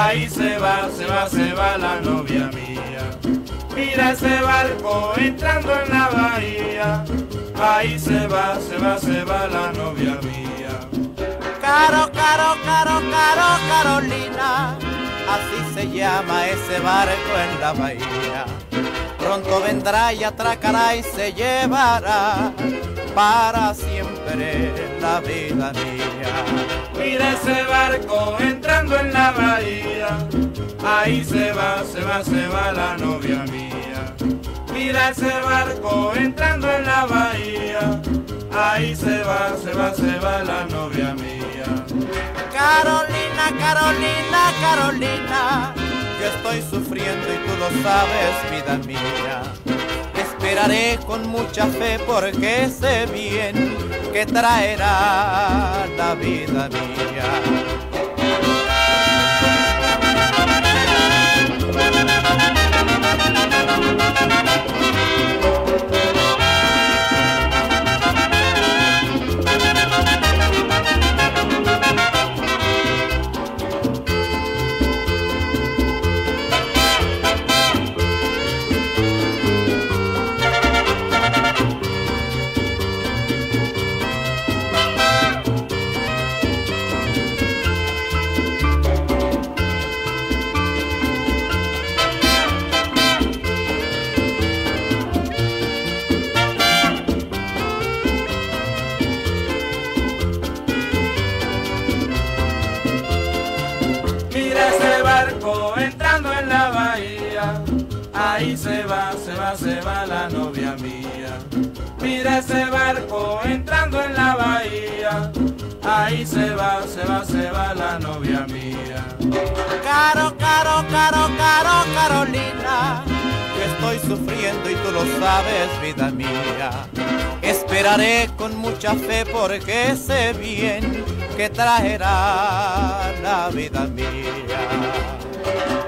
ahí se va, se va, se va la novia mía. Mira ese barco entrando en la bahía, ahí se va, se va, se va la novia mía. Caro, caro, caro, caro, Carolina, así se llama ese barco en la bahía. Pronto vendrá y atracará y se llevará para siempre la vida mía. Mira ese barco entrando en la bahía, ahí se va, se va, se va la novia mía. Mira ese barco entrando en la bahía, ahí se va, se va, se va la novia mía. Carolina, Carolina, Carolina, yo estoy sufriendo y tú lo sabes, vida mía. Te esperaré con mucha fe porque sé bien que traerá la vida mía. Mira ese barco entrando en la bahía, ahí se va, se va, se va la novia mía. Mira ese barco entrando en la bahía, ahí se va, se va, se va la novia mía. Caro, caro, caro, caro, Carolina, yo estoy sufriendo y tú lo sabes, vida mía. Esperaré con mucha fe porque sé bien que traerá la vida mía.